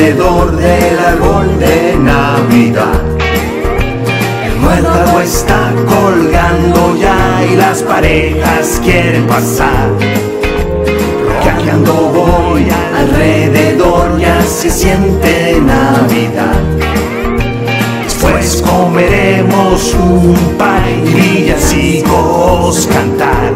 alrededor del árbol de Navidad. El muérdago está colgando ya y las parejas quieren pasar. Rockeando voy alrededor, ya se siente Navidad. Después comeremos un pan y villancicos cantar.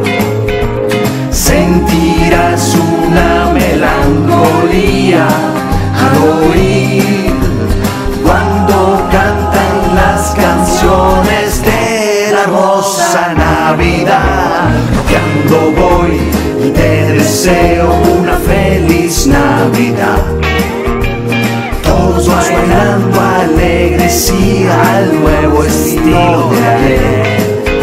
Sentirás una melancolía al oír cuando cantan las canciones de la hermosa Navidad. Rockeando voy y te deseo una feliz Navidad. Todos bailando alegres y al nuevo estilo de ayer.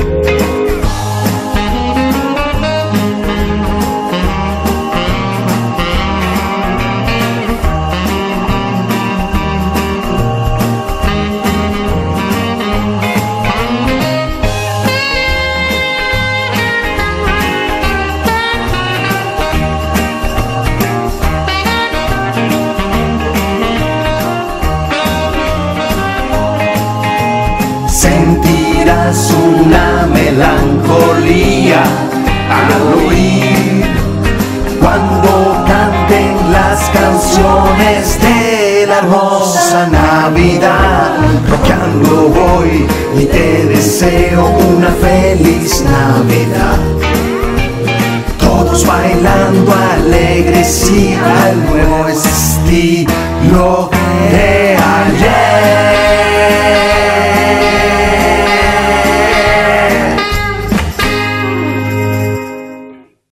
Sentirás una melancolía al oír cuando canten las canciones de la hermosa Navidad. Rockeando voy y te deseo una feliz Navidad. Todos bailando alegres y al nuevo estilo de ayer.